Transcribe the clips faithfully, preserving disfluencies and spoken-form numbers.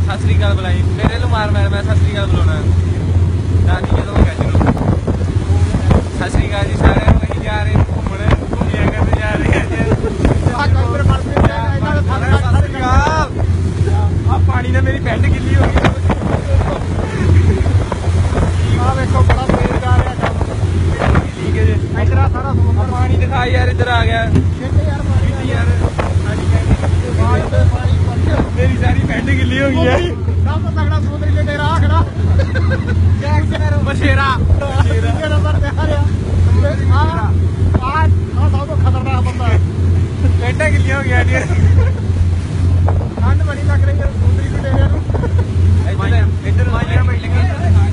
ਸਤਿ ਸ੍ਰੀ ਅਕਾਲ ਬੁਲਾਈ ਮੇਰੇ ਨੂੰ ਮਾਰ ਮਾਰ ਮੈਂ ਸਤਿ ਸ੍ਰੀ ਅਕਾਲ ਬੁਲਾਉਣਾ ਦਾਦੀ ਜਦੋਂ ਕਹਿ ਚਲੋ ਸਤਿ ਸ੍ਰੀ ਅਕਾਲ ਜੀ ਸਾਰਿਆਂ ਨੂੰ ਅਸੀਂ ਜਾ ਰਹੇ ਘੁੰਮਣ ਘੁੰਮਿਆ ਕਰਨ ਜਾ ਰਹੇ ਹਾਂ ਜੀ ਆ ਪਾਣੀ ਨਾਲ ਮੇਰੀ ਪੈਂਟ ਗਿੱਲੀ ਹੋ ਗਈ ਆ ਵੇਖੋ ਬੜਾ ਤੇਜ਼ ਜਾ ਰਿਹਾ ਕੰਮ ਠੀਕ ਹੈ ਜੀ ਇੱਧਰ ਆ ਸਾਰਾ ਪਾਣੀ ਦਿਖਾ ਯਾਰ ਇੱਧਰ ਆ ਗਿਆ ਯਾਰ मेरी सारी पैंट गिल्ली हो गई है सब तो तगड़ा समुद्री लटेरा आ खड़ा बछेरा बछेरा नंबर पे आ रहा हां आज हां सब तो खतरनाक बंदा है पैंट गिल्ली हो गया जी ठंड बड़ी लग रही है समुद्री लटेरे नु इधर इधर माइया बैठ लगी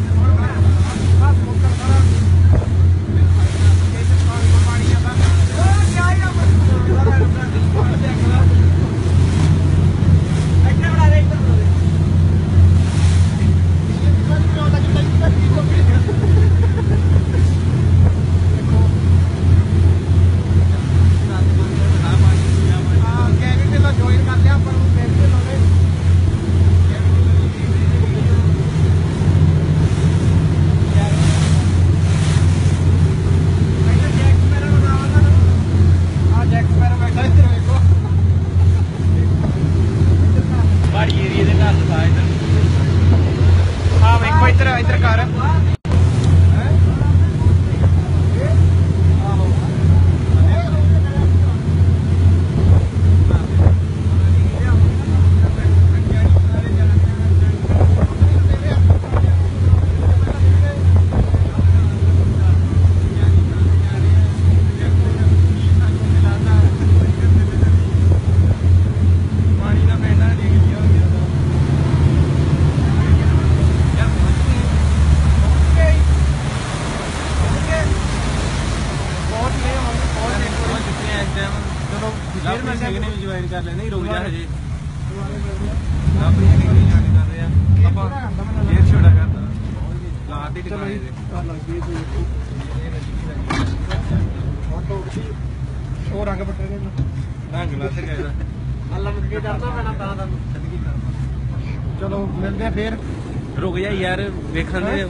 चलो मिलते फिर रुक जा यार वेखन दे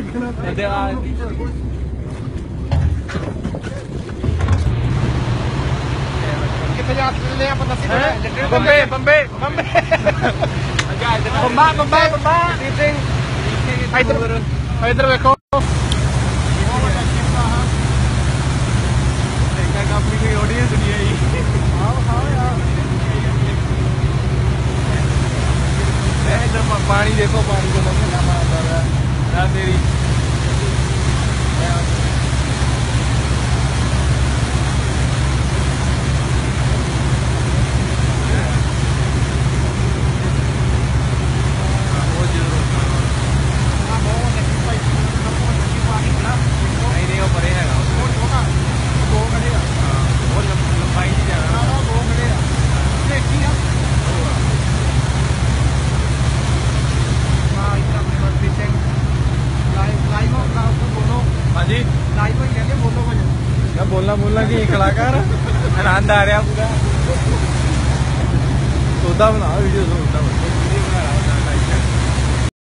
बम्बे बम्बे बम्बे बम्बा बम्बा बम्बा इधर इधर देखो अपनी कोई ऑडियंस नहीं है पानी देखो पानी को तेरी बोलना बोलना कि कलाकार आनंद आ रहा पूरा सोदा बना वीडियो सोदा